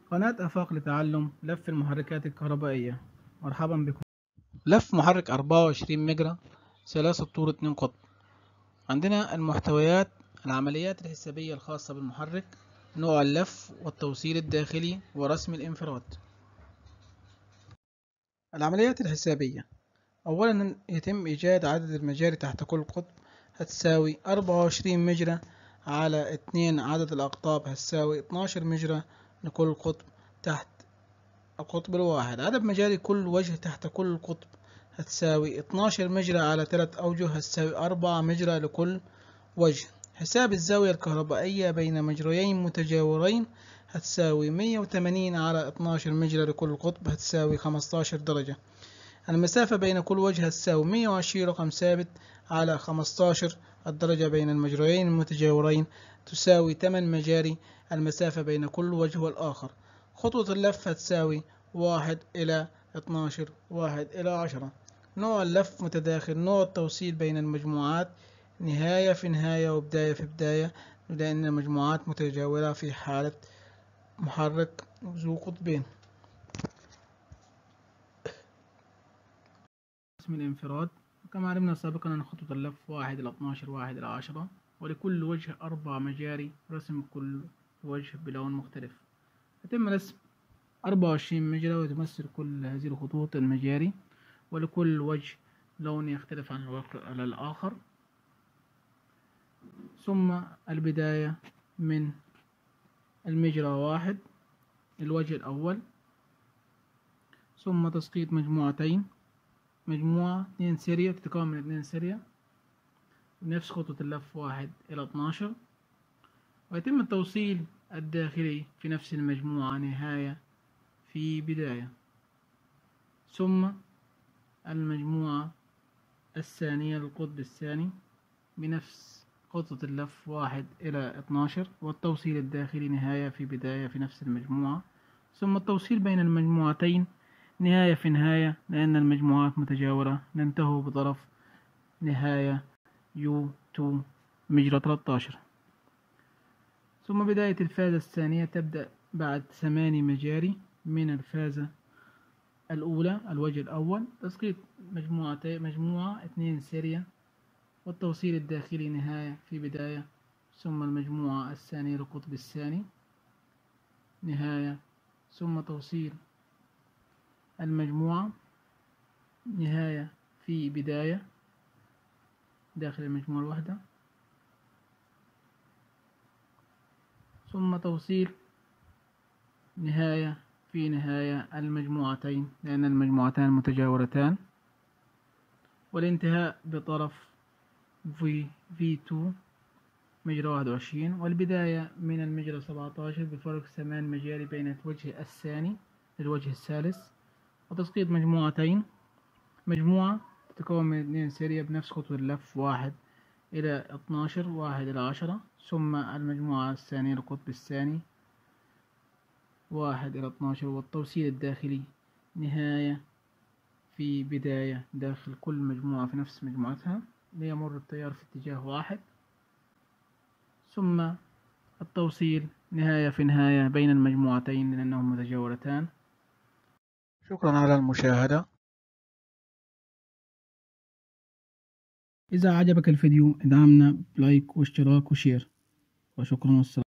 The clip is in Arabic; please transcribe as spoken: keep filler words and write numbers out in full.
قناة آفاق لتعلم لف المحركات الكهربائية. مرحبا بكم. لف محرك أربعة وعشرين مجرى ثلاثة طور اتنين قطب. عندنا المحتويات: العمليات الحسابية الخاصة بالمحرك، نوع اللف والتوصيل الداخلي ورسم الانفراد. العمليات الحسابية: أولا يتم إيجاد عدد المجاري تحت كل قطب، هتساوي أربعة وعشرين مجرى على اتنين عدد الأقطاب هتساوي اتناشر مجرى لكل قطب تحت القطب الواحد. عدد مجاري كل وجه تحت كل قطب هتساوي اتناشر مجرى على تلات أوجه هتساوي أربعة مجرى لكل وجه. حساب الزاوية الكهربائية بين مجريين متجاورين هتساوي مية وتمانين على اتناشر مجرى لكل قطب هتساوي خمستاشر درجة. المسافة بين كل وجه هتساوي مية وعشرين رقم ثابت على خمستاشر. الدرجة بين المجريين المتجاورين تساوي تمن مجاري. المسافة بين كل وجه والآخر. خطوة اللف هتساوي واحد إلى اتناشر، واحد إلى عشرة. نوع اللف متداخل. نوع التوصيل بين المجموعات نهاية في نهاية وبداية في بداية، لأن المجموعات متجاورة في حالة محرك ذو قطبين. رسم الانفراد: كما علمنا سابقا أن خطوة اللف واحد إلى اتناشر، واحد إلى عشرة، ولكل وجه أربع مجاري. رسم كل وجه بلون مختلف. يتم رسم أربعة وعشرين مجرى وتمثل كل هذه الخطوط المجاري، ولكل وجه لون يختلف عن الآخر. ثم البداية من المجرى واحد، الوجه الأول، ثم تسقيط مجموعتين، مجموعة اتنين سيريا تتكون من اتنين سيريا بنفس خطوة اللف واحد إلى اتناشر، ويتم التوصيل الداخلي في نفس المجموعة نهاية في بداية. ثم المجموعة الثانية للقطب الثاني بنفس خطوة اللف واحد إلى اتناشر، والتوصيل الداخلي نهاية في بداية في نفس المجموعة. ثم التوصيل بين المجموعتين نهاية في نهاية، لأن المجموعات متجاورة، ننتهي بطرف نهاية يو اتنين مجرى تلتاشر. ثم بداية الفازة الثانية تبدأ بعد ثماني مجاري من الفازة الأولى، الوجه الأول، تسقيط مجموعتين، مجموعة اتنين سيريا، والتوصيل الداخلي نهاية في بداية. ثم المجموعة الثانية للقطب الثاني نهاية، ثم توصيل المجموعة نهاية في بداية داخل المجموعة الواحدة، ثم توصيل نهاية في نهاية المجموعتين، لأن المجموعتان متجاورتان، والانتهاء بطرف في في اتنين مجرى واحد وعشرين، والبداية من المجرى سبعتاشر بفرق ثمان مجاري بين الوجه الثاني للوجه الثالث، وتسقيط مجموعتين، مجموعة تتكون من اثنين سيريا بنفس خطوة اللف واحد إلى اتناشر، واحد إلى عشرة. ثم المجموعة الثانية للقطب الثاني واحد إلى اتناشر، والتوصيل الداخلي نهاية في بداية داخل كل مجموعة في نفس مجموعتها ليمر التيار في اتجاه واحد. ثم التوصيل نهاية في نهاية بين المجموعتين لأنهم متجاورتان. شكرا على المشاهدة. إذا عجبك الفيديو ادعمنا بلايك واشتراك وشير، وشكرا والسلام.